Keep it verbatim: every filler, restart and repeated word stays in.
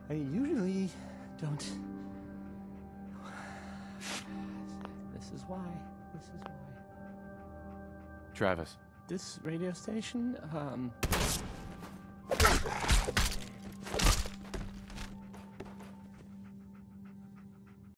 I usually don't. This is why. This is why. Travis. This radio station, um...